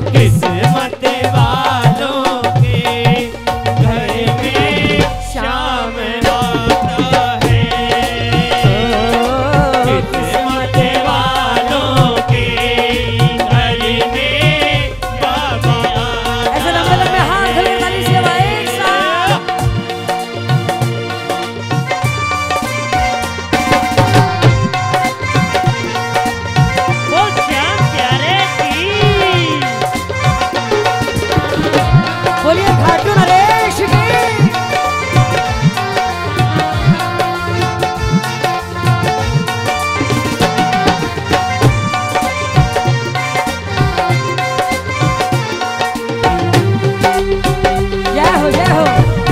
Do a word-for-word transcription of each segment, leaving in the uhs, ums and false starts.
किस्मत वालों के घर में शाम आता है। किस्मत वालों के घर में बाबा ऐसे लंबे लंबे हाथ खोल ताली से भाई एक साथ। वो श्याम प्यारे की बोलिए घाटू नरेश की। जय हो जय हो।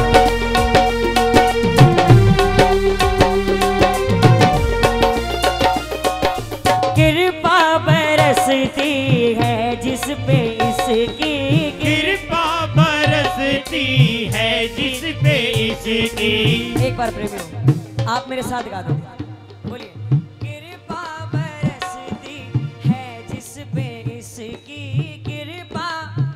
कृपा बरसती है जिस पे इसकी। कृपा बरसती है जिस पे इसकी। एक बार प्रेमियों आप मेरे साथ गा दो। बोलिए कृपा बरसती है जिस पे इसकी। कृपा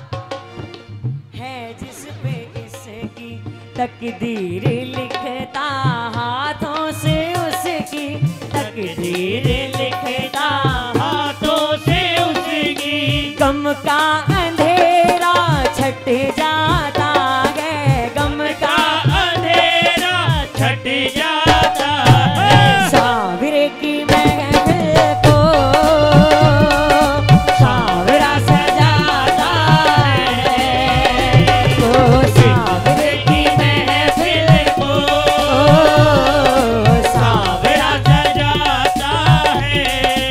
है जिस पे इसकी। तकदीर लिखता हाथों से उसकी। तकदीर लिखता हाथों से उसकी। गम का अंधेरा छट जाता है। गम का अंधेरा छट जाता है। सावरे की महफिल को सावरा सजाता है। ओ सावरे की महफिल को सावरा सजाता है।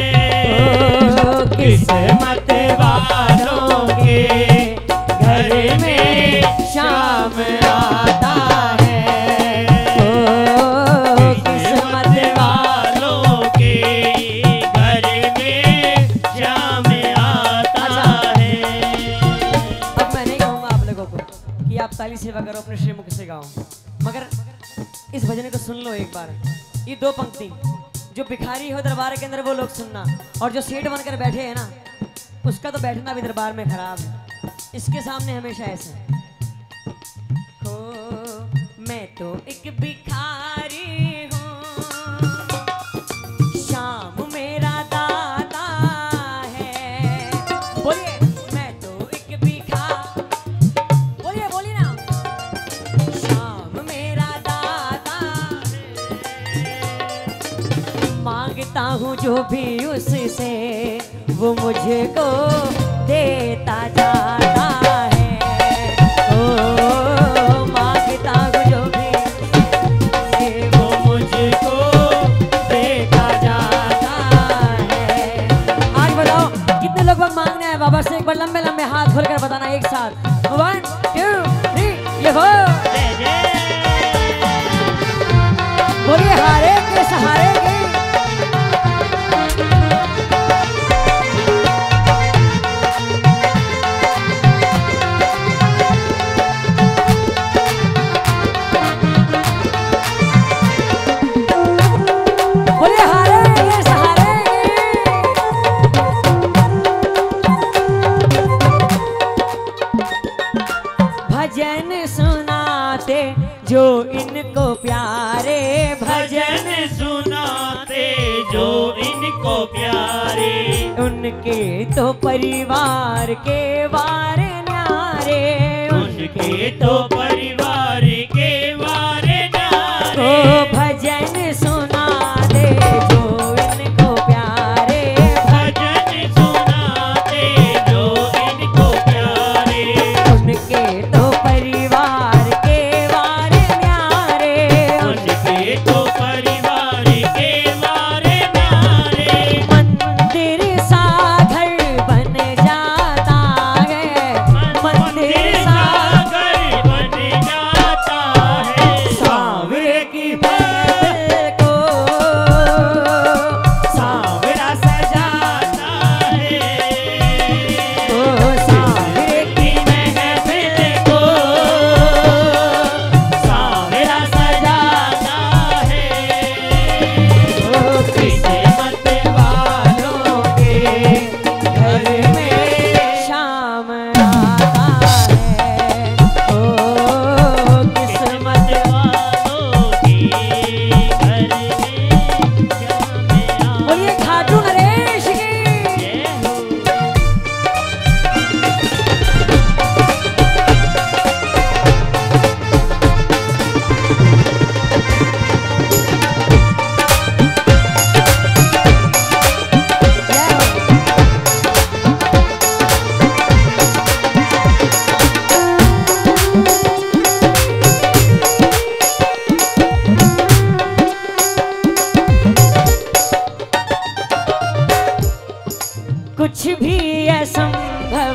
ओ किस्मत वालों के घर में शाम आता है। ओ किस्मत वालों के घर में शाम आता है। अब मैं नहीं कहूँगा आप लोगों को कि आप ताली सेवा करो अपने श्रीमुख से गाओ, मगर इस भजन को सुन लो एक बार। ये दो पंक्ति जो भिखारी हो दरबार के अंदर वो लोग सुनना, और जो सेठ बनकर बैठे हैं ना उसका तो बैठना भी दरबार में खराब है। इसके सामने हमेशा ऐसे हो, मैं तो एक भिखारी हूँ, शाम मेरा दाता है। बोलिए मैं तो एक भिखा बोलिए बोलिए ना। शाम मेरा दाता है। मांगता हूँ जो भी उससे वो मुझको देता जाता है। ओ मांगता हूँ जो भी उससे वो मुझको देता जाता है। आज बताओ कितने लोग बाग मांगने हैं बाबा से? एक बार लंबे लंबे हाथ खोलकर बताना एक साथ। वन टू थ्री ये हो। बोलिए हारे के सहारे के। बोलिए हारे के सहारे के। भजन सुनाते जो इनको प्यारे। भजन सुनाते जो इनको प्यारे। उनके तो परिवार के वार न्यारे। उनके तो परिवार के वारे न्यारे। ओ भजन सुना दे जो इनको प्यारे। भजन सुनाते जो इनको प्यारे। उनके तो परिवार के वार न्यारे। उनके तो परिवार के वारे न्यारे। मंदिर सा घर बन जाता है। मंदिर सा घर बन जाता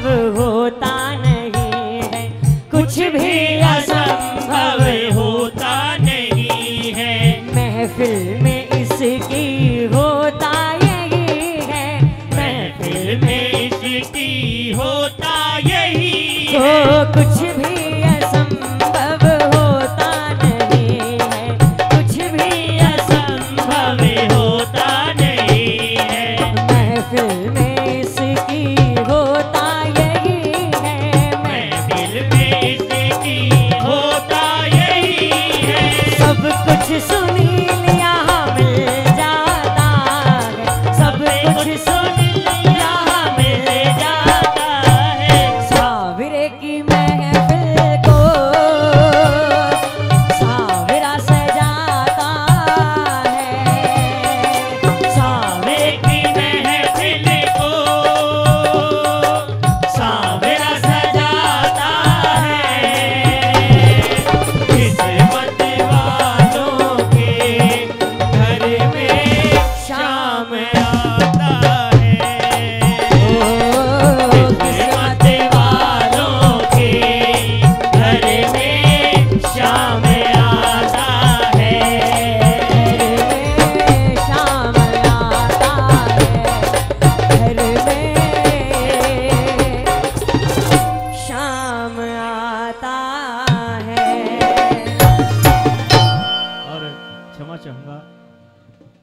असंभव होता नहीं है, कुछ भी असंभव होता नहीं है। महफिल में इसकी होता यही है, महफिल में इसकी होता यही हो है। कुछ भी असंभव होता नहीं है, कुछ भी असंभव होता नहीं है। महफिल में इसकी होता यही है, महफिल में इसकी होता यही है। सब कुछ सुनील यहाँ मिल जाता है, सब कुछ सुनील यहाँ मिल जाता है। सावरे की महफिल को सावरा सजाता है, सावरे की महफिल को सावरा सजाता है। किस्मत वालों के घर में शाम आता है। किस्मत वालों के घर में शाम आता है। शाम आता है, घर में शाम आता है। और क्षमा चाहूंगा